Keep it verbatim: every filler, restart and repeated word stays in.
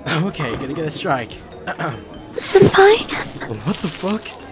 Okay, gonna get a strike. Senpai? What the fuck?